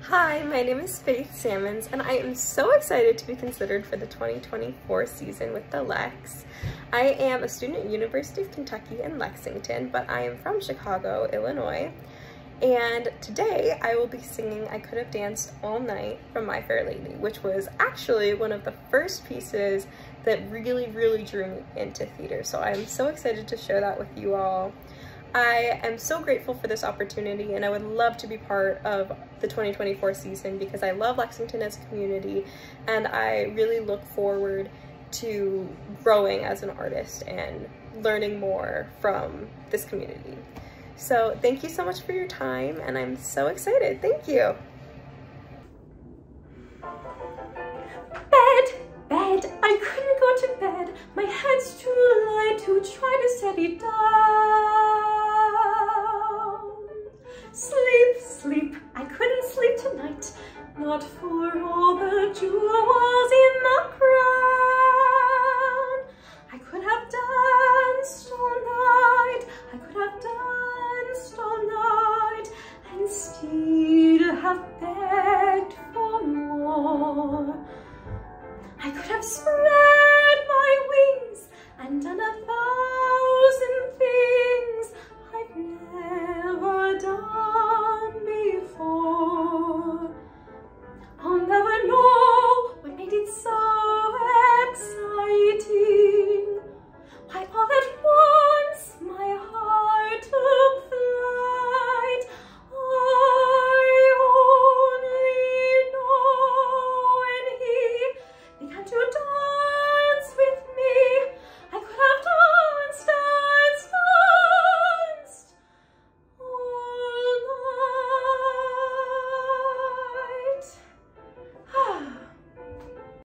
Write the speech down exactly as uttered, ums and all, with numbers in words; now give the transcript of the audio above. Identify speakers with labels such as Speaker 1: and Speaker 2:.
Speaker 1: Hi, my name is Faith Salmons, and I am so excited to be considered for the twenty twenty-four season with the Lex. I am a student at University of Kentucky in Lexington, but I am from Chicago, Illinois. And today I will be singing I Could Have Danced All Night from My Fair Lady, which was actually one of the first pieces that really, really drew me into theater. So I'm so excited to share that with you all. I am so grateful for this opportunity, and I would love to be part of the twenty twenty-four season because I love Lexington as a community, and I really look forward to growing as an artist and learning more from this community. So thank you so much for your time, and I'm so excited. Thank you.
Speaker 2: Bed, bed, I couldn't go to bed. My head's too light to try to steady down. Sleep, sleep, I couldn't sleep tonight. Not for all the jewels in the crown. I could have danced all night. I could have danced all night and still have begged for more. I could have spread